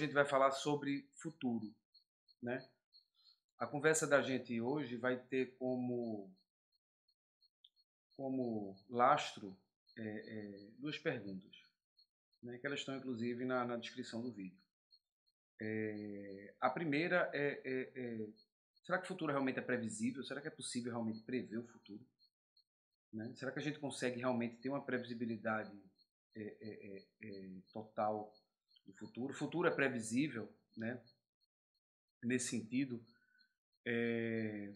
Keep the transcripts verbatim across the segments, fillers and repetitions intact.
gente vai falar sobre futuro, né? A conversa da gente hoje vai ter como, como lastro é, é, duas perguntas, né, que elas estão inclusive na, na descrição do vídeo. É, a primeira é, é, é, será que o futuro realmente é previsível? Será que é possível realmente prever o futuro? Né? Será que a gente consegue realmente ter uma previsibilidade é, é, é, total do futuro? O futuro é previsível, né? Nesse sentido, é,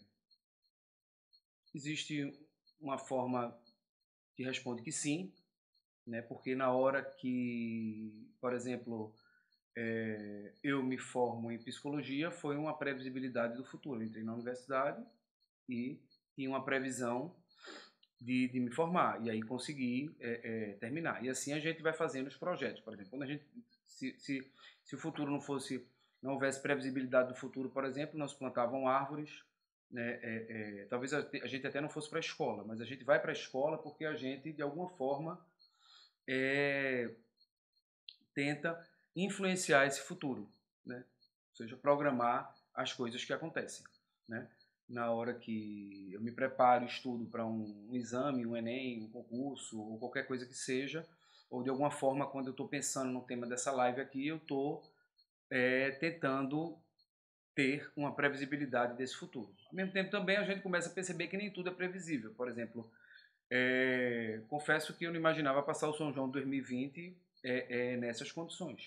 existe uma forma que responde que sim, né? Porque na hora que, por exemplo, é, eu me formo em psicologia, foi uma previsibilidade do futuro. Eu entrei na universidade e tinha uma previsão de, de me formar, e aí consegui é, é, terminar. E assim a gente vai fazendo os projetos. Por exemplo, quando a gente, se, se, se o futuro não fosse, não houvesse previsibilidade do futuro, por exemplo, nós plantavam árvores, né, é, é, talvez a, a gente até não fosse para a escola, mas a gente vai para a escola porque a gente, de alguma forma, é, tenta influenciar esse futuro, né? Ou seja, programar as coisas que acontecem, né? Na hora que eu me preparo, estudo para um, um exame, um Enem, um concurso, ou qualquer coisa que seja, ou de alguma forma, quando eu estou pensando no tema dessa live aqui, eu estou é, tentando ter uma previsibilidade desse futuro. Ao mesmo tempo, também a gente começa a perceber que nem tudo é previsível. Por exemplo, é, confesso que eu não imaginava passar o São João de dois mil e vinte é, é, nessas condições.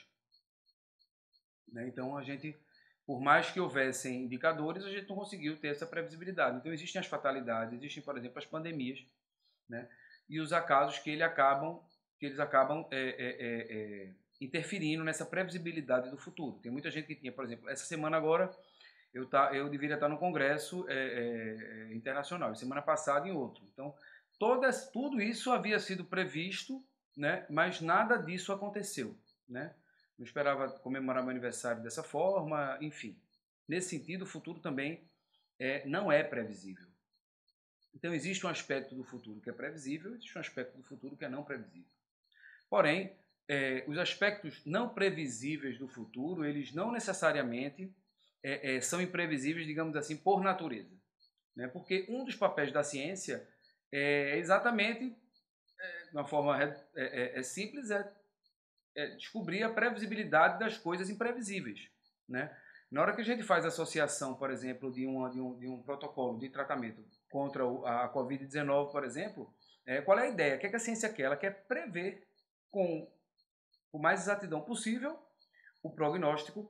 Né? Então, a gente, por mais que houvessem indicadores, a gente não conseguiu ter essa previsibilidade. Então, existem as fatalidades, existem, por exemplo, as pandemias, né? E os acasos que, ele acabam, que eles acabam é, é, é, é, interferindo nessa previsibilidade do futuro. Tem muita gente que tinha, por exemplo, essa semana agora, eu, tá, eu deveria estar no congresso é, é, internacional, semana passada em outro. Então, todas, tudo isso havia sido previsto, né? Mas nada disso aconteceu, né? Não esperava comemorar meu aniversário dessa forma, enfim. Nesse sentido, o futuro também é, não é previsível. Então, existe um aspecto do futuro que é previsível, existe um aspecto do futuro que é não previsível. Porém, é, os aspectos não previsíveis do futuro, eles não necessariamente é, é, são imprevisíveis, digamos assim, por natureza. Né? Porque um dos papéis da ciência é exatamente, é, de uma forma é, é, é simples, é é descobrir a previsibilidade das coisas imprevisíveis, né? Na hora que a gente faz a associação, por exemplo, de, uma, de, um, de um protocolo de tratamento contra a covid dezenove, por exemplo, é, qual é a ideia? O que, é que a ciência quer? Ela quer prever com o mais exatidão possível o prognóstico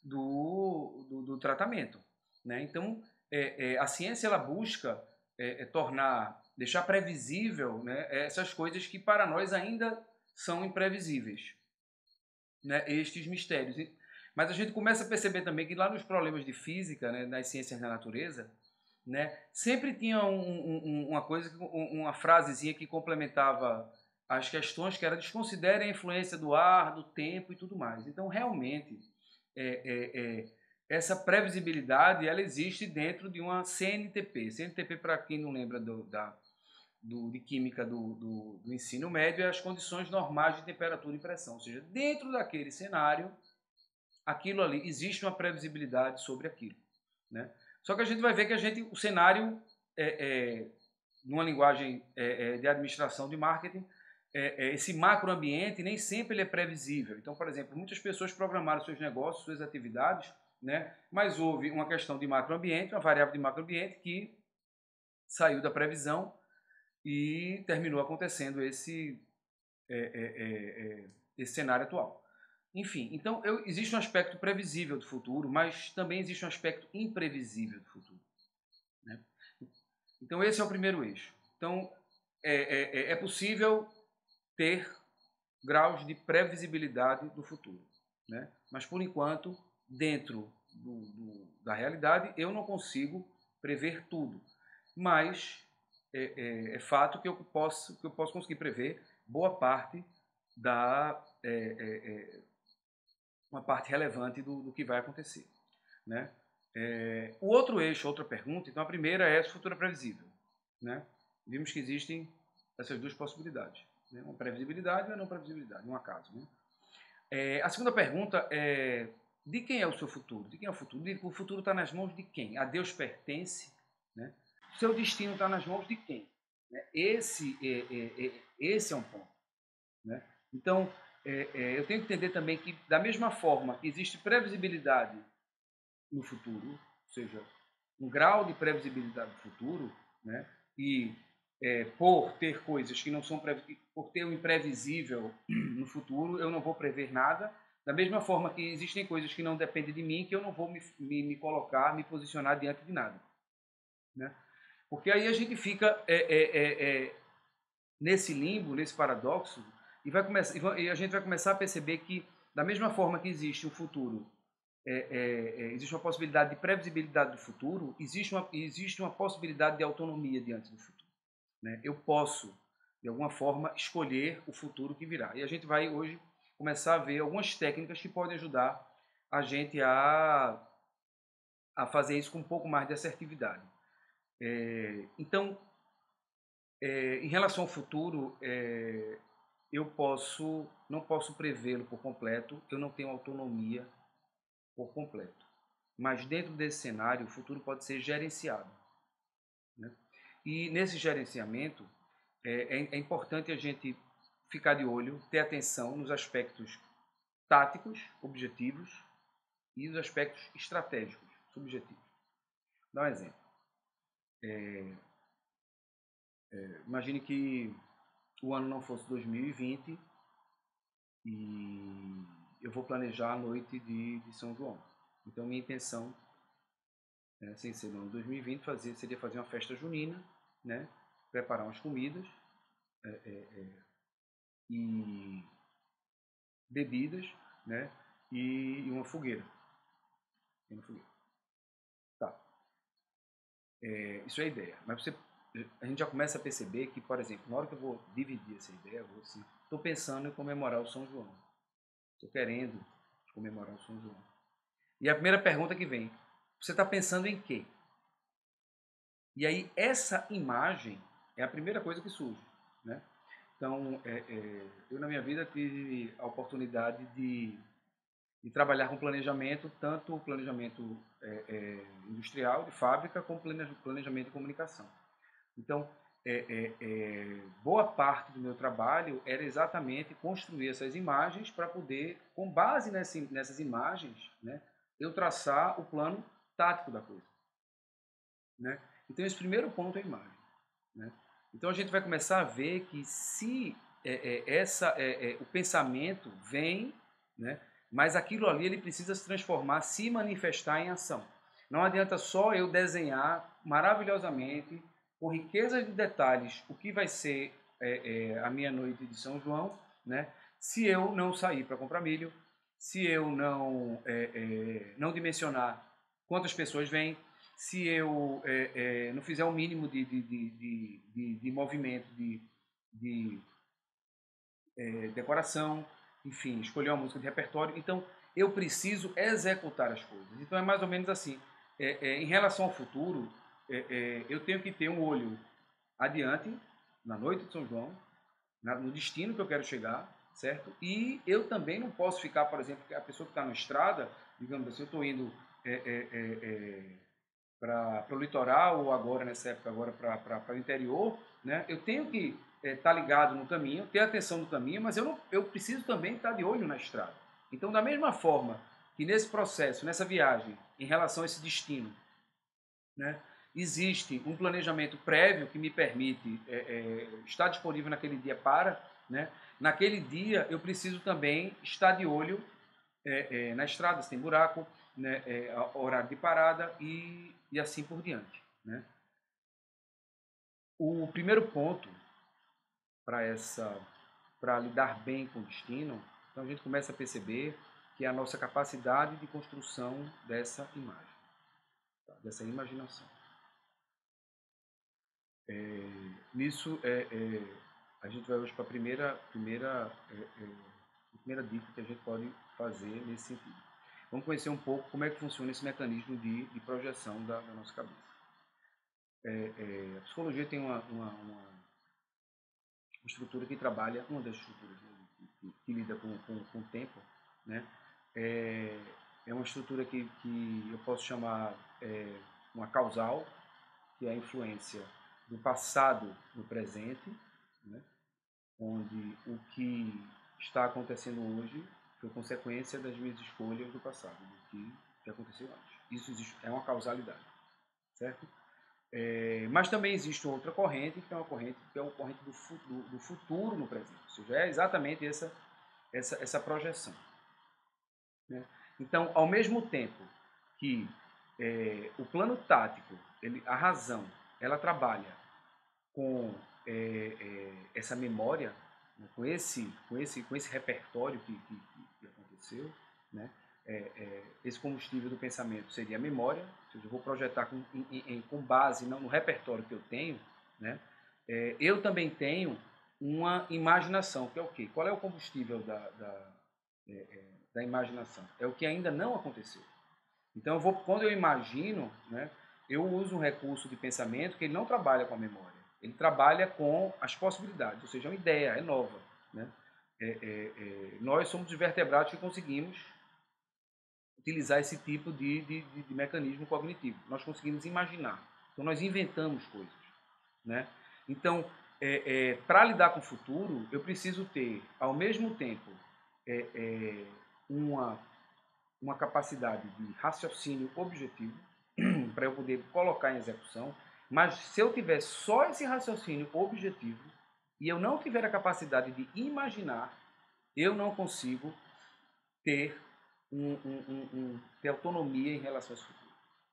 do, do, do tratamento, né? Então, é, é, a ciência ela busca é, é, tornar, deixar previsível, né, essas coisas que para nós ainda são imprevisíveis. Né, estes mistérios. Mas a gente começa a perceber também que lá nos problemas de física, né, nas ciências da natureza, né, sempre tinha um, um, uma coisa, uma frasezinha que complementava as questões, que era desconsiderem a influência do ar, do tempo e tudo mais. Então, realmente, é, é, é, essa previsibilidade ela existe dentro de uma C N T P. C N T P, para quem não lembra do, da, do, de química do, do, do ensino médio, é as condições normais de temperatura e pressão. Ou seja, dentro daquele cenário, aquilo ali, existe uma previsibilidade sobre aquilo. Né? Só que a gente vai ver que a gente, o cenário, é, é, numa linguagem é, é, de administração de marketing, é, é, esse macroambiente nem sempre ele é previsível. Então, por exemplo, muitas pessoas programaram seus negócios, suas atividades, né? Mas houve uma questão de macroambiente, uma variável de macroambiente que saiu da previsão e terminou acontecendo esse, é, é, é, esse cenário atual. Enfim, então eu, existe um aspecto previsível do futuro, mas também existe um aspecto imprevisível do futuro. Né? Então esse é o primeiro eixo. Então é, é, é possível ter graus de previsibilidade do futuro. Né? Mas por enquanto, dentro do, do, da realidade, eu não consigo prever tudo. Mas é, é, é fato que eu, posso, que eu posso conseguir prever boa parte da é, é, é, uma parte relevante do, do que vai acontecer. Né? É, o outro eixo, outra pergunta, então a primeira é se o futuro é previsível. Né? Vimos que existem essas duas possibilidades. Né? Uma previsibilidade e uma não previsibilidade, um acaso. Né? É, a segunda pergunta é de quem é o seu futuro? De quem é o futuro? O futuro está nas mãos de quem? A Deus pertence, né? O seu destino está nas mãos de quem? Esse é, é, é, esse é um ponto, né? Então, é, é, eu tenho que entender também que, da mesma forma que existe previsibilidade no futuro, ou seja, um grau de previsibilidade do futuro, né? E é, por ter coisas que não são por ter o imprevisível no futuro, eu não vou prever nada. Da mesma forma que existem coisas que não dependem de mim, que eu não vou me, me, me colocar, me posicionar diante de nada, né? Porque aí a gente fica é, é, é, é, nesse limbo, nesse paradoxo, e, vai começar, e a gente vai começar a perceber que, da mesma forma que existe um futuro, é, é, é, existe uma possibilidade de previsibilidade do futuro, existe uma, existe uma possibilidade de autonomia diante do futuro, né? Eu posso, de alguma forma, escolher o futuro que virá. E a gente vai hoje começar a ver algumas técnicas que podem ajudar a gente a, a fazer isso com um pouco mais de assertividade. É, então, é, em relação ao futuro, é, eu posso, não posso prevê-lo por completo, eu não tenho autonomia por completo. Mas dentro desse cenário, o futuro pode ser gerenciado, né? E nesse gerenciamento, é, é, é importante a gente ficar de olho, ter atenção nos aspectos táticos, objetivos, e os aspectos estratégicos, subjetivos. Vou dar um exemplo. É, é, imagine que o ano não fosse dois mil e vinte e eu vou planejar a noite de, de São João. Então, minha intenção, né, sem ser no ano dois mil e vinte, fazer, seria fazer uma festa junina, né, preparar umas comidas é, é, é, e bebidas, né, e, e uma fogueira. E uma fogueira. Tá. É, isso é a ideia. Mas você, a gente já começa a perceber que, por exemplo, na hora que eu vou dividir essa ideia, eu vou assim, estou pensando em comemorar o São João. Estou querendo comemorar o São João. E a primeira pergunta que vem, você está pensando em quê? E aí essa imagem é a primeira coisa que surge, né? Então, é, é, eu na minha vida tive a oportunidade de, de trabalhar com planejamento, tanto o planejamento é, é, industrial, de fábrica, como planejamento de comunicação. Então, é, é, é, boa parte do meu trabalho era exatamente construir essas imagens para poder, com base nessa, nessas imagens, né, eu traçar o plano tático da coisa, né? Então, esse primeiro ponto é a imagem, né? Então, a gente vai começar a ver que se é, é, essa, é, é, o pensamento vem, né, mas aquilo ali ele precisa se transformar, se manifestar em ação. Não adianta só eu desenhar maravilhosamente, com riqueza de detalhes, o que vai ser é, é, a minha noite de São João, né, se eu não sair para comprar milho, se eu não, é, é, não dimensionar quantas pessoas vêm, se eu é, é, não fizer o mínimo de, de, de, de, de movimento, de, de é, decoração, enfim, escolher uma música de repertório. Então, eu preciso executar as coisas. Então, é mais ou menos assim. É, é, em relação ao futuro, é, é, eu tenho que ter um olho adiante, na noite de São João, na, no destino que eu quero chegar, certo? E eu também não posso ficar, por exemplo, a pessoa que está na estrada, digamos assim, eu estou indo é, é, é, para o litoral, ou agora, nessa época, agora para o interior, né? Eu tenho que estar é, tá ligado no caminho, ter atenção no caminho, mas eu, não, eu preciso também estar tá de olho na estrada. Então, da mesma forma que nesse processo, nessa viagem, em relação a esse destino, né, existe um planejamento prévio que me permite é, é, estar disponível naquele dia para, né, naquele dia eu preciso também estar de olho é, é, na estrada, se tem buraco, né, é, horário de parada e, e assim por diante, né? O primeiro ponto para essa, para lidar bem com o destino, então a gente começa a perceber que é a nossa capacidade de construção dessa imagem, tá? Dessa imaginação. É, nisso, é, é, a gente vai hoje para a primeira, primeira, é, é, primeira dica que a gente pode fazer nesse sentido. Vamos conhecer um pouco como é que funciona esse mecanismo de, de projeção da, da nossa cabeça. É, é, a psicologia tem uma, uma, uma estrutura que trabalha, uma das estruturas, né, que, que, que lida com, com, com o tempo, né, é, é uma estrutura que, que eu posso chamar é, uma causal, que é a influência do passado no presente, né? Onde o que está acontecendo hoje foi consequência das minhas escolhas do passado, do que, que aconteceu antes. Isso existe, é uma causalidade, certo? É, mas também existe outra corrente, que é uma corrente que é uma corrente do, do, do futuro no presente, ou seja, é exatamente essa, essa, essa projeção, né? Então, ao mesmo tempo que é, o plano tático, ele, a razão, ela trabalha com é, é, essa memória, né, com, esse, com, esse, com esse repertório que, que, que aconteceu, né? É, é, esse combustível do pensamento seria a memória, ou seja, eu vou projetar com, em, em, com base não, no repertório que eu tenho, né? É, eu também tenho uma imaginação, que é o quê? Qual é o combustível da, da, é, é, da imaginação? É o que ainda não aconteceu. Então, eu vou, quando eu imagino, né, eu uso um recurso de pensamento que ele não trabalha com a memória, ele trabalha com as possibilidades, ou seja, é uma ideia, é nova, né? É, é, é, nós somos os vertebrados que conseguimos utilizar esse tipo de, de, de, de mecanismo cognitivo. Nós conseguimos imaginar. Então, nós inventamos coisas, né? Então, é, é, para lidar com o futuro, eu preciso ter, ao mesmo tempo, é, é, uma, uma capacidade de raciocínio objetivo para eu poder colocar em execução, mas se eu tiver só esse raciocínio objetivo e eu não tiver a capacidade de imaginar, eu não consigo ter, um, um, um, um, ter autonomia em relação a esse futuro.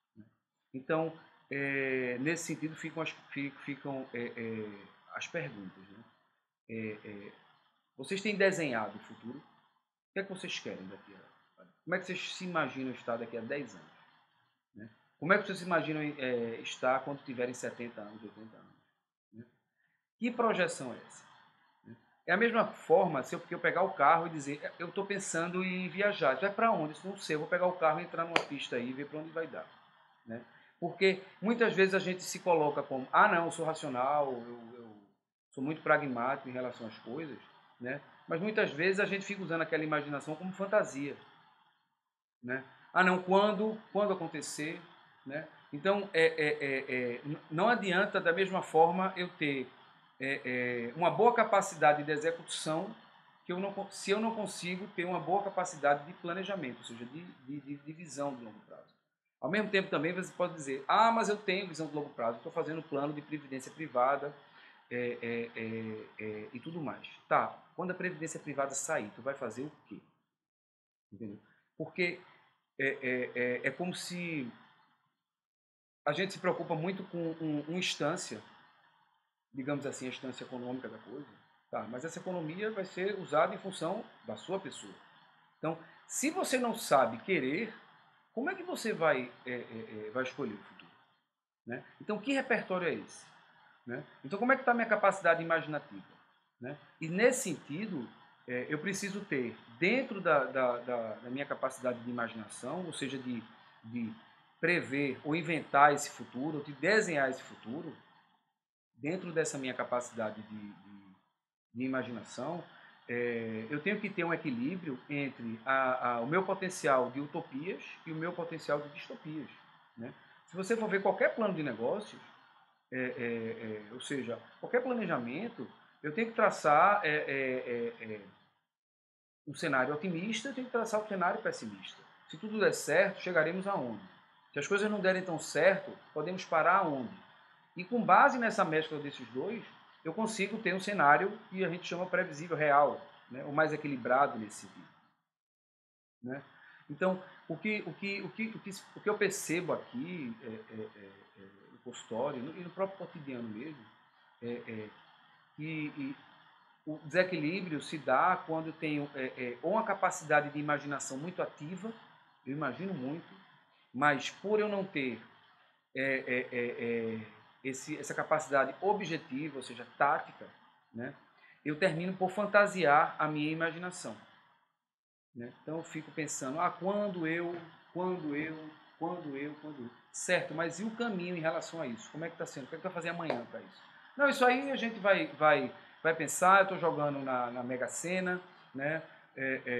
Então, é, nesse sentido, ficam as, ficam, é, é, as perguntas, né? É, é, vocês têm desenhado o futuro? O que é que vocês querem daqui a... Como é que vocês se imaginam estar daqui a dez anos? Né? Como é que vocês se imaginam é, estar quando tiverem setenta anos, oitenta anos? Né? Que projeção é essa? É a mesma forma se eu, eu pegar o carro e dizer, eu estou pensando em viajar. Vai para onde? Isso não sei, eu vou pegar o carro e entrar numa pista aí e ver para onde vai dar. Né? Porque muitas vezes a gente se coloca como, ah não, eu sou racional, eu, eu sou muito pragmático em relação às coisas, né? Mas muitas vezes a gente fica usando aquela imaginação como fantasia. Né? Ah não, quando, quando acontecer, né? Então, é, é, é, é, não adianta da mesma forma eu ter é, é, uma boa capacidade de execução que eu não, se eu não consigo ter uma boa capacidade de planejamento, ou seja, de, de, de visão de longo prazo. Ao mesmo tempo também você pode dizer, ah, mas eu tenho visão de longo prazo, estou fazendo plano de previdência privada é, é, é, é, e tudo mais. Tá, quando a previdência privada sair, tu vai fazer o quê? Entendeu? Porque é, é, é, é como se a gente se preocupa muito com um, uma instância, digamos assim, a instância econômica da coisa, tá? Mas essa economia vai ser usada em função da sua pessoa. Então, se você não sabe querer, como é que você vai, é, é, vai escolher o futuro? Né? Então, que repertório é esse? Né? Então, como é que está a minha capacidade imaginativa? Né? E, nesse sentido, é, eu preciso ter, dentro da, da, da, da minha capacidade de imaginação, ou seja, de, de prever ou inventar esse futuro, ou de desenhar esse futuro, dentro dessa minha capacidade de, de, de imaginação, é, eu tenho que ter um equilíbrio entre a, a, o meu potencial de utopias e o meu potencial de distopias. Né? Se você for ver qualquer plano de negócios, é, é, é, ou seja, qualquer planejamento, eu tenho que traçar é, é, é, um cenário otimista, eu tenho que traçar um cenário pessimista. Se tudo der certo, chegaremos aonde? Se as coisas não derem tão certo, podemos parar aonde? E com base nessa mescla desses dois, eu consigo ter um cenário que a gente chama previsível real, né? O mais equilibrado nesse sentido. Né? Então, o que, o, que, o, que, o, que, o que eu percebo aqui é, é, é, é, no consultório e no próprio cotidiano mesmo, é, é que o desequilíbrio se dá quando eu tenho é, é, ou uma capacidade de imaginação muito ativa, eu imagino muito, mas por eu não ter é, é, é, esse, essa capacidade objetiva, ou seja, tática, né, eu termino por fantasiar a minha imaginação. Né? Então eu fico pensando, ah, quando eu, quando eu, quando eu, quando eu. Certo, mas e o caminho em relação a isso? Como é que está sendo? O que é que vai fazer amanhã para isso? Não, isso aí a gente vai, vai, vai pensar, eu estou jogando na, na Mega Sena, né? É, é,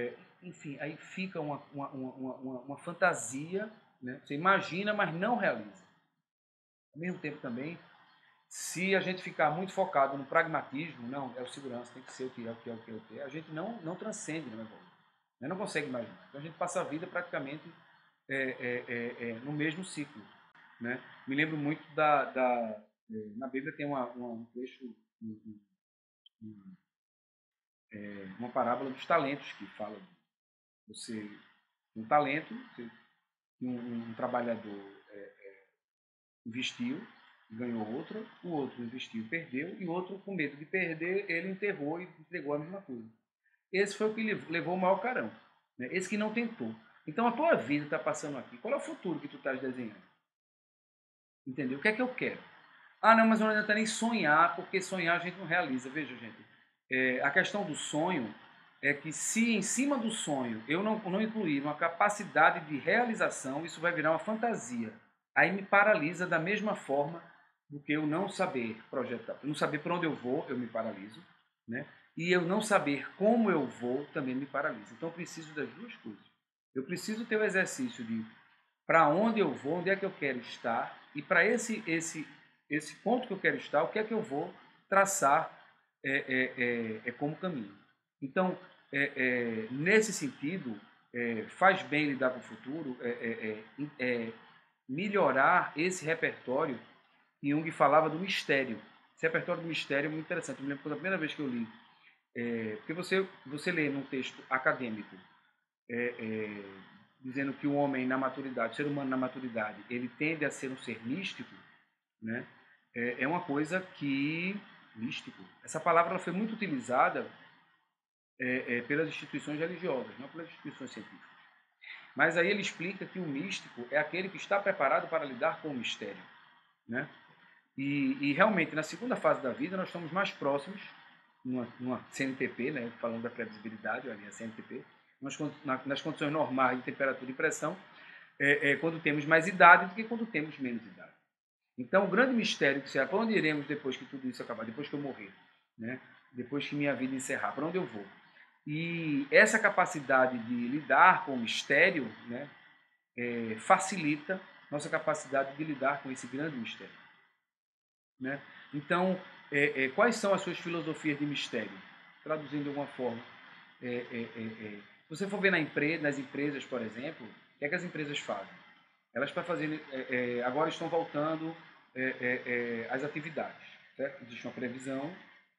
enfim, aí fica uma, uma, uma, uma, uma fantasia, né? Você imagina, mas não realiza. Ao mesmo tempo também, se a gente ficar muito focado no pragmatismo, não, é o segurança, tem que ser o que é, o que é, o que é, o que é, a gente não, não transcende, não evolui. Não consegue imaginar. Então a gente passa a vida praticamente é, é, é, é, no mesmo ciclo. Né? Me lembro muito da... da na Bíblia tem uma, uma, um trecho, um, um, é, uma parábola dos talentos que fala você um talento, você, um, um trabalhador é, é, investiu, ganhou outro, o outro investiu, perdeu, e o outro, com medo de perder, ele enterrou e entregou a mesma coisa. Esse foi o que levou o maior carão. Né? Esse que não tentou. Então a tua vida está passando aqui. Qual é o futuro que tu estás desenhando? Entendeu? O que é que eu quero? Ah, não, mas não adianta nem sonhar, porque sonhar a gente não realiza. Veja, gente, é, a questão do sonho é que se em cima do sonho eu não, não incluir uma capacidade de realização, isso vai virar uma fantasia. Aí me paralisa da mesma forma do que eu não saber projetar. Não saber para onde eu vou, eu me paraliso. Né? E eu não saber como eu vou, também me paralisa. Então eu preciso das duas coisas. Eu preciso ter o exercício de para onde eu vou, onde é que eu quero estar, e para esse, esse, esse ponto que eu quero estar, o que é que eu vou traçar é, é, é, é como caminho. Então, é, é, nesse sentido, é, faz bem lidar com o futuro, é, é, é, melhorar esse repertório que Jung falava do mistério. Esse repertório do mistério é muito interessante. Eu me lembro que a primeira vez que eu li, é, porque você, você lê num texto acadêmico, é, é, dizendo que o homem na maturidade, o ser humano na maturidade, ele tende a ser um ser místico, né? É, é uma coisa que... Místico. Essa palavra ela foi muito utilizada é, é, pelas instituições religiosas, não pelas instituições científicas. Mas aí ele explica que o místico é aquele que está preparado para lidar com o mistério. Né? E, e realmente, na segunda fase da vida, nós estamos mais próximos, numa, numa C N T P, né? Falando da previsibilidade, ali a C N T P, nós, nas condições normais de temperatura e pressão, é, é, quando temos mais idade do que quando temos menos idade. Então, o grande mistério que será, para onde iremos depois que tudo isso acabar, depois que eu morrer, né? Depois que minha vida encerrar, para onde eu vou? E essa capacidade de lidar com o mistério, né, é, facilita nossa capacidade de lidar com esse grande mistério. Né? Então, é, é, quais são as suas filosofias de mistério? Traduzindo de alguma forma. É, é, é, é. Se você for ver na empre nas empresas, por exemplo, o que é que as empresas fazem? Elas para fazer, é, é, agora estão voltando é, é, é, às atividades. Certo? Existe uma previsão,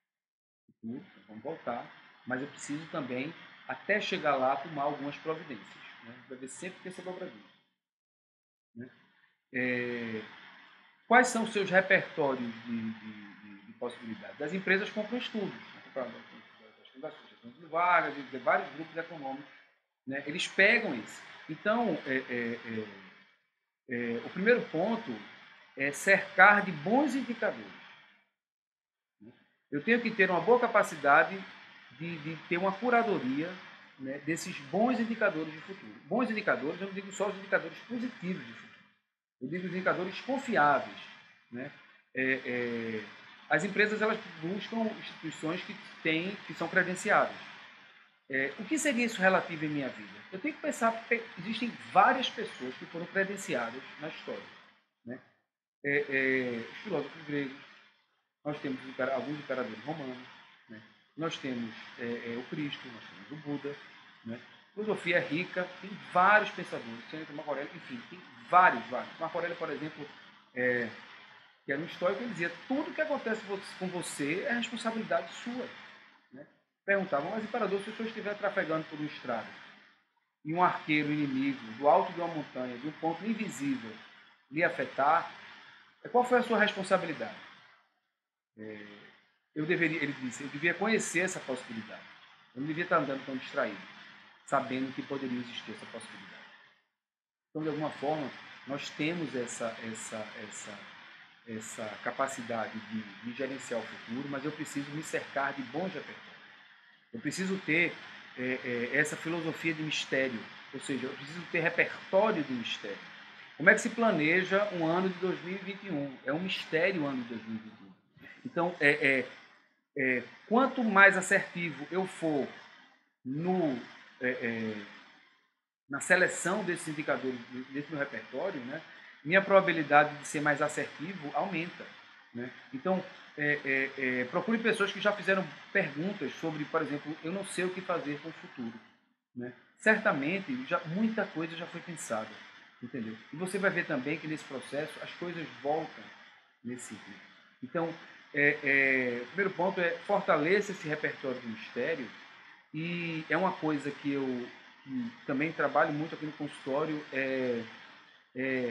vamos voltar, mas eu preciso também, até chegar lá, tomar algumas providências. Né? Deve sempre ter essa dobradinha. Né? É, quais são os seus repertórios de, de, de, de possibilidades? As empresas compram estudos, né? Das fundações de vagas, de vários grupos econômicos. Né? Eles pegam isso. Então, é, é, é, é, o primeiro ponto é cercar de bons indicadores. Eu tenho que ter uma boa capacidade de, de ter uma curadoria, né, desses bons indicadores de futuro. Bons indicadores, eu não digo só os indicadores positivos de futuro. Eu digo os indicadores confiáveis. Né? É, é, as empresas elas buscam instituições que, têm, que são credenciadas. É, o que seria isso relativo em minha vida? Eu tenho que pensar que existem várias pessoas que foram credenciadas na história. Né? É, é, os filósofos gregos, nós temos alguns imperadores romanos, né? Nós temos é, é, o Cristo, nós temos o Buda. Né? A filosofia é rica, tem vários pensadores, Sêneca, Marco Aurélio, enfim, tem vários, vários. Marco Aurélio, por exemplo, é, que era um histórico, ele dizia, tudo que acontece com você é responsabilidade sua. Né? Perguntavam, mas imperador, se o senhor estiver trafegando por uma estrada e um arqueiro inimigo, do alto de uma montanha, de um ponto invisível, lhe afetar, qual foi a sua responsabilidade? É, eu deveria, ele disse, eu devia conhecer essa possibilidade. Eu não devia estar andando tão distraído, sabendo que poderia existir essa possibilidade. Então, de alguma forma, nós temos essa, essa, essa, essa capacidade de, de gerenciar o futuro, mas eu preciso me cercar de bons repertórios. Eu preciso ter é, é, essa filosofia de mistério, ou seja, eu preciso ter repertório de mistério. Como é que se planeja um ano de dois mil e vinte e um? É um mistério o ano de dois mil e vinte e um. Então, é, é, é, quanto mais assertivo eu for no é, é, na seleção desses indicadores, desse meu repertório, né, minha probabilidade de ser mais assertivo aumenta. Né? Então, é, é, é, procure pessoas que já fizeram perguntas sobre, por exemplo, eu não sei o que fazer com o futuro. Né? Certamente, já, muita coisa já foi pensada, entendeu? E você vai ver também que nesse processo as coisas voltam nesse sentido. Então, é, é, o primeiro ponto é fortaleça esse repertório de mistério, e é uma coisa que eu que também trabalho muito aqui no consultório, é, é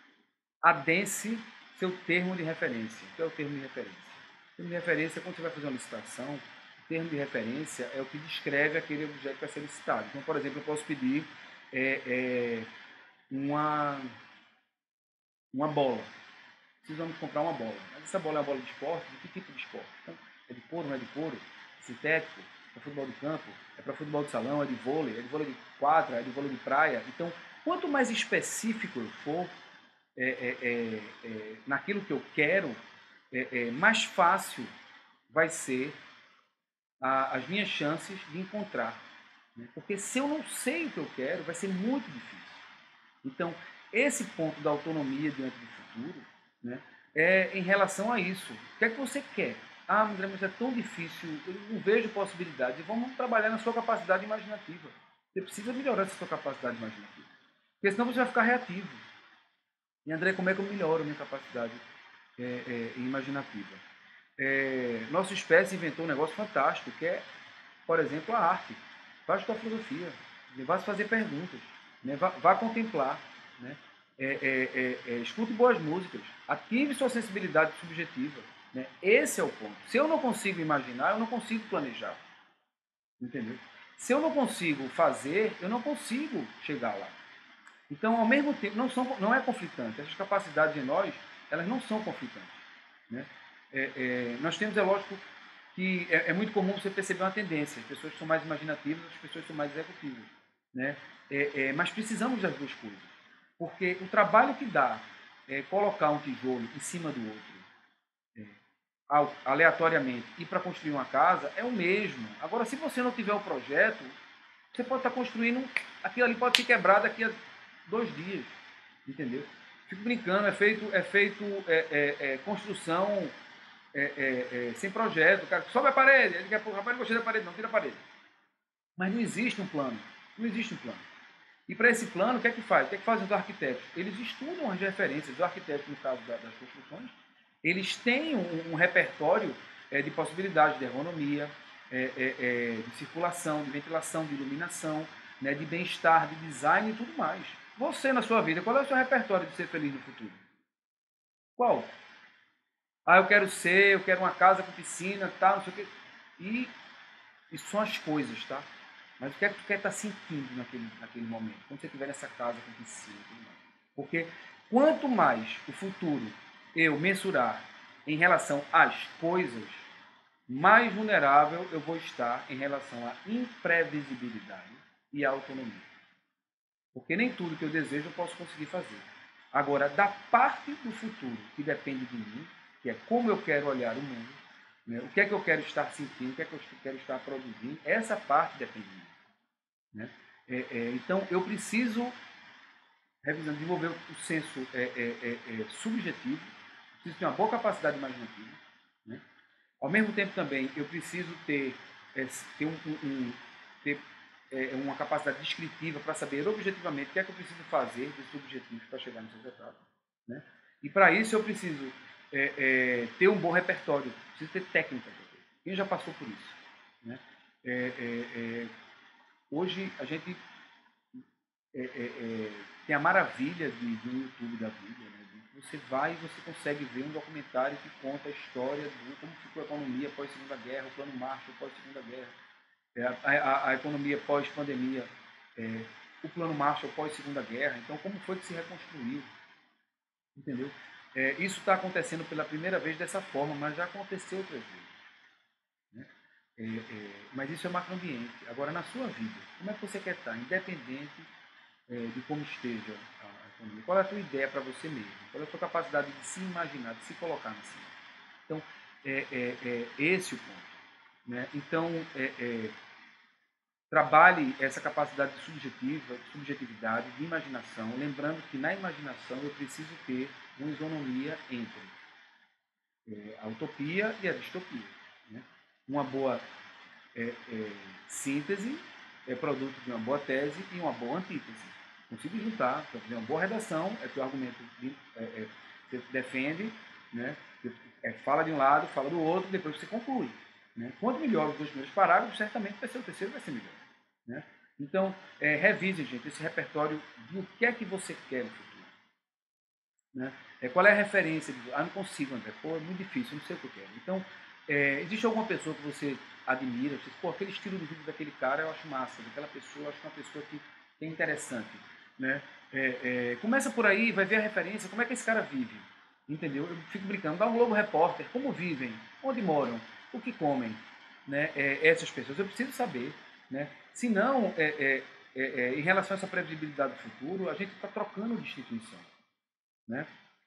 adense seu termo de referência. O que é o termo de referência? O termo de referência é quando você vai fazer uma licitação, o termo de referência é o que descreve aquele objeto que vai ser licitado. Então, por exemplo, eu posso pedir é, é, uma, uma bola. Precisamos comprar uma bola. Mas essa bola é uma bola de esporte? De que tipo de esporte? Então, é de couro, não é de couro? É sintético? É para futebol de campo? É para futebol de salão? É de vôlei? É de vôlei de quadra? É de vôlei de praia? Então, quanto mais específico eu for, é, é, é, é, naquilo que eu quero, é, é, mais fácil vai ser a, as minhas chances de encontrar. Né? Porque se eu não sei o que eu quero, vai ser muito difícil. Então, esse ponto da autonomia diante do futuro, né, é em relação a isso. O que é que você quer? Ah, André, mas é tão difícil, eu não vejo possibilidades. Vamos trabalhar na sua capacidade imaginativa. Você precisa melhorar essa sua capacidade imaginativa. Porque senão você vai ficar reativo. E André, como é que eu melhoro a minha capacidade é, é, imaginativa? É, nossa espécie inventou um negócio fantástico, que é, por exemplo, a arte. Vá estudar filosofia, né? Vá fazer perguntas, né? vá, vá contemplar, né? é, é, é, é, escute boas músicas, ative sua sensibilidade subjetiva. Né? Esse é o ponto. Se eu não consigo imaginar, eu não consigo planejar. Entendeu? Se eu não consigo fazer, eu não consigo chegar lá. Então, ao mesmo tempo, não, são, não é conflitante. Essas capacidades em nós, elas não são conflitantes. Né? É, é, nós temos, é lógico, que é, é muito comum você perceber uma tendência. As pessoas são mais imaginativas, as pessoas são mais executivas. Né? É, é, mas precisamos das duas coisas. Porque o trabalho que dá é, colocar um tijolo em cima do outro, é, aleatoriamente, e para construir uma casa, é o mesmo. Agora, se você não tiver o projeto, você pode estar construindo, aquilo ali pode ser quebrado daqui a dois dias, entendeu? Fico brincando, é feito, é feito é, é, é, construção é, é, é, sem projeto. O cara sobe a parede, ele quer, rapaz, não gostei da parede, não, tira a parede. Mas não existe um plano, não existe um plano. E para esse plano, o que é que faz? O que é que fazem os arquitetos? Eles estudam as referências. Os arquitetos, no caso das construções, eles têm um, um repertório é, de possibilidades de ergonomia, é, é, é, de circulação, de ventilação, de iluminação, né, de bem-estar, de design e tudo mais. Você, na sua vida, qual é o seu repertório de ser feliz no futuro? Qual? Ah, eu quero ser, eu quero uma casa com piscina, tal, não sei o quê. E isso são as coisas, tá? Mas o que é que tu quer estar sentindo naquele, naquele momento? Quando você estiver nessa casa com piscina e tudo mais. Porque quanto mais o futuro eu mensurar em relação às coisas, mais vulnerável eu vou estar em relação à imprevisibilidade e à autonomia. Porque nem tudo que eu desejo eu posso conseguir fazer. Agora, da parte do futuro que depende de mim, que é como eu quero olhar o mundo, né, o que é que eu quero estar sentindo, o que é que eu quero estar produzindo, essa parte depende de mim. Né? É, é, então, eu preciso, revisando, desenvolver o senso é, é, é, é, subjetivo, preciso ter uma boa capacidade imaginativa. Né? Ao mesmo tempo, também, eu preciso ter, é, ter, um, um, um, ter é, uma capacidade descritiva para saber objetivamente o que é que eu preciso fazer desses objetivos para chegar nessas etapas. Né? E, para isso, eu preciso é, é, ter um bom repertório, preciso ter técnica. Quem já passou por isso? Né? É, é, é, hoje, a gente é, é, é, tem a maravilha de, de um YouTube da vida, né? Você vai e você consegue ver um documentário que conta a história de como ficou a economia pós Segunda Guerra, o plano Marshall pós Segunda Guerra, é, a, a, a economia pós pandemia, é, o plano Marshall pós Segunda Guerra. Então, como foi que se reconstruiu, entendeu? É, isso está acontecendo pela primeira vez dessa forma, mas já aconteceu outras vezes. Né? É, é, mas isso é macroambiente. Agora, na sua vida, como é que você quer estar, independente é, de como esteja a economia? Qual é a tua ideia para você mesmo? Qual é a tua capacidade de se imaginar, de se colocar na cena? Então, é, é, é esse o ponto. Né? Então, é, é, trabalhe essa capacidade subjetiva, subjetividade, de imaginação, lembrando que na imaginação eu preciso ter uma isonomia entre é, a utopia e a distopia. Né? Uma boa é, é, síntese é produto de uma boa tese e uma boa antítese. Consigo juntar, para fazer uma boa redação, é que o argumento é, é, você defende, né? É, fala de um lado, fala do outro, depois você conclui. Né? Quanto melhor os dois primeiros parágrafos, certamente vai ser o terceiro, vai ser melhor. Né? Então, é, revise, gente, esse repertório do que é que você quer no futuro. Né? É, qual é a referência? De, ah, não consigo, André. Pô, é muito difícil, não sei o que eu quero. Então, é, existe alguma pessoa que você admira? Você diz, pô, aquele estilo de vida daquele cara eu acho massa. Daquela pessoa, eu acho que é uma pessoa que, que é interessante. Né? É, é, começa por aí, vai ver a referência, como é que esse cara vive. Entendeu? Eu fico brincando, dá um Globo Repórter, como vivem, onde moram, o que comem, né? É, essas pessoas. Eu preciso saber. Né? Se não, é, é, é, é, em relação a essa previsibilidade do futuro, a gente está trocando de instituição. Né?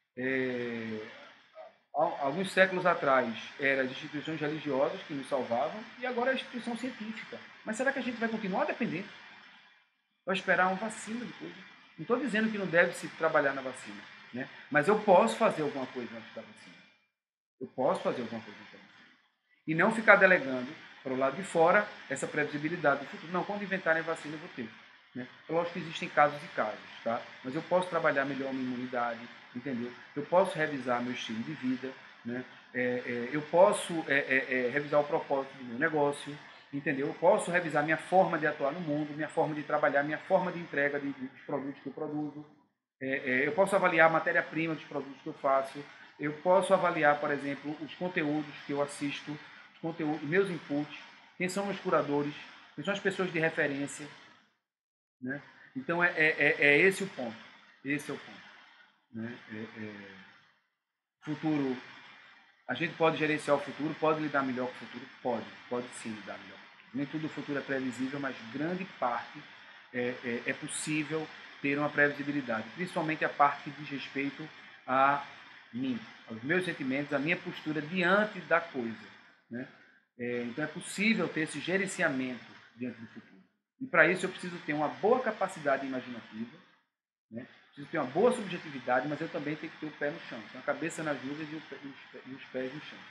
É, alguns séculos atrás, eram as instituições religiosas que nos salvavam e agora é a instituição científica. Mas será que a gente vai continuar dependente? Vai esperar uma vacina depois? Não estou dizendo que não deve se trabalhar na vacina, né? Mas eu posso fazer alguma coisa antes da vacina. Eu posso fazer alguma coisa antes da vacina. E não ficar delegando para o lado de fora essa previsibilidade do futuro. Não, quando inventarem a vacina eu vou ter. Né? Lógico que existem casos e casos, tá? Mas eu posso trabalhar melhor a minha imunidade, entendeu? Eu posso revisar meu estilo de vida, né? É, é, eu posso é, é, é, revisar o propósito do meu negócio, entendeu? Eu posso revisar minha forma de atuar no mundo, minha forma de trabalhar, minha forma de entrega de, de, dos produtos que eu produzo. É, é, eu posso avaliar a matéria-prima dos produtos que eu faço. Eu posso avaliar, por exemplo, os conteúdos que eu assisto, os conteúdos, meus inputs, quem são meus curadores, quem são as pessoas de referência. Né? Então, é, é, é esse o ponto. Esse é o ponto. Né? É, é... Futuro, a gente pode gerenciar o futuro, pode lidar melhor com o futuro? Pode, pode sim lidar melhor com o futuro. Nem tudo o futuro é previsível, mas grande parte é, é, é possível ter uma previsibilidade, principalmente a parte que diz respeito a mim, aos meus sentimentos, a minha postura diante da coisa. Né? É, então é possível ter esse gerenciamento diante do futuro. E para isso eu preciso ter uma boa capacidade imaginativa, né? Preciso ter uma boa subjetividade, mas eu também tenho que ter o pé no chão. Então, a cabeça nas nuvens e, e os pés no chão.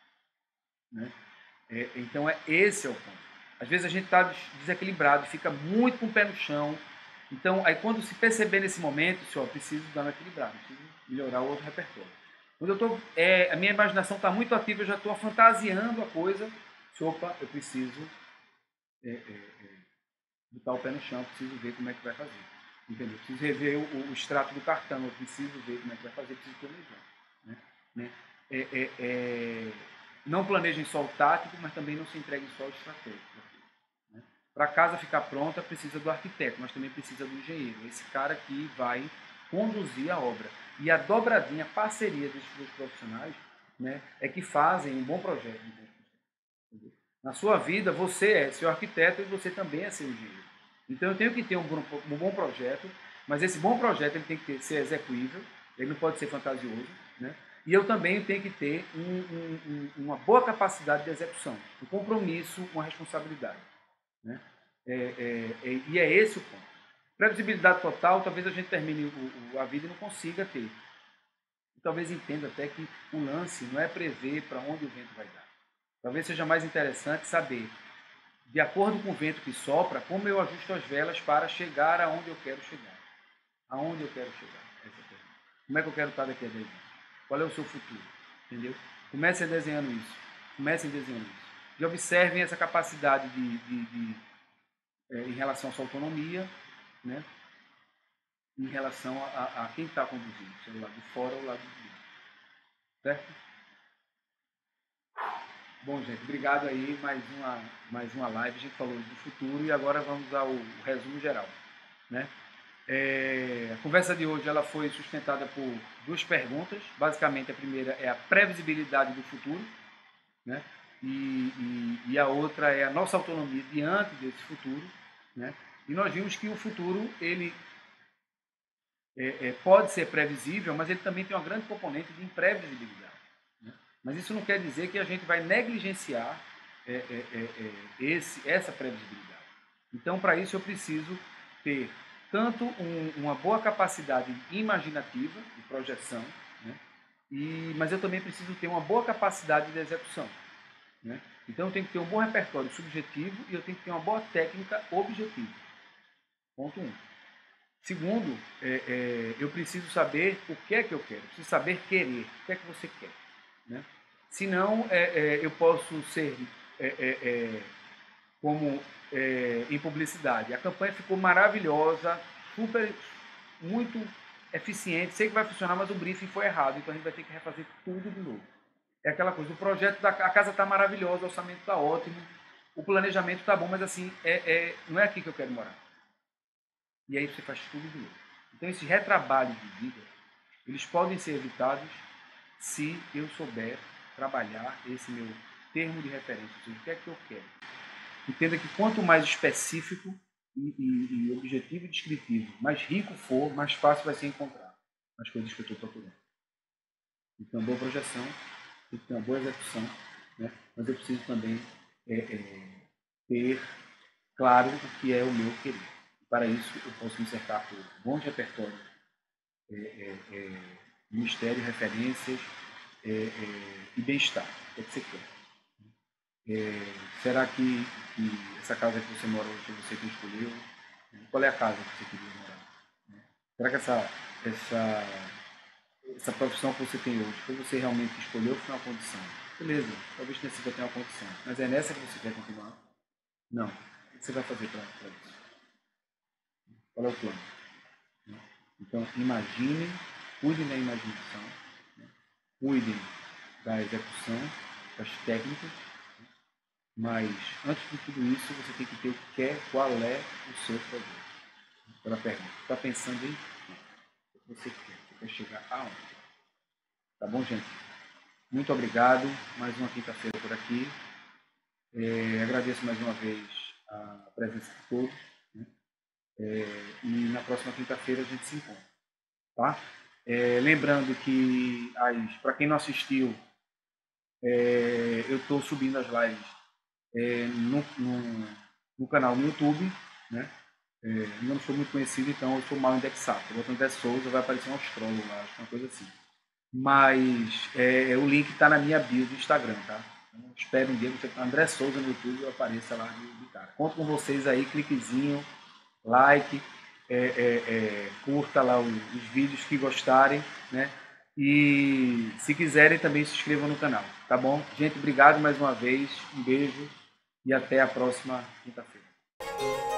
Né? É, então, é, esse é o ponto. Às vezes a gente está desequilibrado, fica muito com o pé no chão. Então, aí quando se perceber nesse momento, se, ó, preciso dar uma equilibrada, preciso melhorar o outro repertório. Quando eu tô, é, a minha imaginação está muito ativa, eu já estou fantasiando a coisa. Se, opa, eu preciso é, é, é, botar o pé no chão, preciso ver como é que vai fazer. Entendeu? Preciso rever o, o extrato do cartão, eu preciso ver como é que vai fazer, preciso planejar. Né? Né? É, é, é, não planejem só o tático, mas também não se entreguem só ao estratégico. Né? Para a casa ficar pronta, precisa do arquiteto, mas também precisa do engenheiro. Esse cara que vai conduzir a obra. E a dobradinha, a parceria desses dois profissionais, né, é que fazem um bom projeto. Entendeu? Na sua vida, você é seu arquiteto e você também é seu engenheiro. Então eu tenho que ter um bom, um bom projeto, mas esse bom projeto ele tem que ter, ser execuível, ele não pode ser fantasioso, né? E eu também tenho que ter um, um, um, uma boa capacidade de execução, um compromisso, uma responsabilidade. Né? É, é, é, e é esse o ponto. Previsibilidade total, talvez a gente termine o, o, a vida e não consiga ter. E talvez entenda até que o lance não é prever para onde o vento vai dar. Talvez seja mais interessante saber, de acordo com o vento que sopra, como eu ajusto as velas para chegar aonde eu quero chegar. Aonde eu quero chegar? Essa é a pergunta. Como é que eu quero estar daqui a dez anos? Qual é o seu futuro? Entendeu? Comecem desenhando isso. Comecem desenhando isso. E observem essa capacidade de, de, de é, em relação à sua autonomia, né? Em relação a, a, a quem está conduzindo, se é o lado de fora ou o lado de dentro. Certo? Bom, gente, obrigado aí, mais uma, mais uma live, a gente falou do futuro e agora vamos ao resumo geral. Né? É, a conversa de hoje ela foi sustentada por duas perguntas, basicamente a primeira é a previsibilidade do futuro, né? e, e, e a outra é a nossa autonomia diante desse futuro, né? E nós vimos que o futuro ele é, é, pode ser previsível, mas ele também tem uma grande componente de imprevisibilidade. Mas isso não quer dizer que a gente vai negligenciar é, é, é, esse, essa previsibilidade. Então, para isso, eu preciso ter tanto um, uma boa capacidade imaginativa, de projeção, né? e, mas eu também preciso ter uma boa capacidade de execução. Né? Então, eu tenho que ter um bom repertório subjetivo e eu tenho que ter uma boa técnica objetiva. Ponto um. Segundo, é, é, eu preciso saber o que é que eu quero, eu preciso saber querer, o que é que você quer. Né? Senão, é, é, eu posso ser é, é, é, como é, em publicidade. A campanha ficou maravilhosa, super, muito eficiente, sei que vai funcionar, mas o briefing foi errado, então a gente vai ter que refazer tudo de novo. É aquela coisa, o projeto da a casa está maravilhosa, o orçamento está ótimo, o planejamento está bom, mas assim, é, é, não é aqui que eu quero morar. E aí você faz tudo de novo. Então esses retrabalhos de vida, eles podem ser evitados se eu souber trabalhar esse meu termo de referência, ou seja, o que é que eu quero. Entenda que quanto mais específico e, e, e objetivo e descritivo, mais rico for, mais fácil vai ser encontrar as coisas que eu estou procurando. Então, boa projeção, tem que ter uma boa execução, né? Mas eu preciso também é, é, ter claro o que é o meu querer. Para isso, eu posso me cercar por bons repertórios, é, é, é, mistério, referências é, é, e bem-estar. O que é que você quer? É, será que, que essa casa que você mora hoje foi você que escolheu? Qual é a casa que você queria morar? Será que essa, essa, essa profissão que você tem hoje foi você realmente que escolheu ou foi uma condição? Beleza, talvez tenha sido até uma condição, mas é nessa que você quer continuar? Não. O que você vai fazer para isso? Qual é o plano? Então, imagine, cuidem da imaginação, cuidem da execução, das técnicas, mas antes de tudo isso, você tem que ter o que é, qual é o seu projeto. Pela pergunta, está pensando em o que você quer? Você quer chegar aonde? Tá bom, gente? Muito obrigado. Mais uma quinta-feira por aqui. É, agradeço mais uma vez a presença de todos. Né? É, e na próxima quinta-feira a gente se encontra. Tá? É, lembrando que, para quem não assistiu, é, eu estou subindo as lives é, no, no, no canal no YouTube. Né? É, eu não sou muito conhecido, então eu sou mal indexado. Estou botando André Souza, vai aparecer um astrólogo lá, acho que é uma coisa assim. Mas é, o link está na minha bio do Instagram, tá? Então, espero um dia que você André Souza no YouTube eu apareça lá de, de cara. Conto com vocês aí, cliquezinho, like, é, é, é, curta lá os, os vídeos que gostarem, né? E se quiserem também se inscrevam no canal, tá bom? Gente, obrigado mais uma vez, um beijo e até a próxima quinta-feira.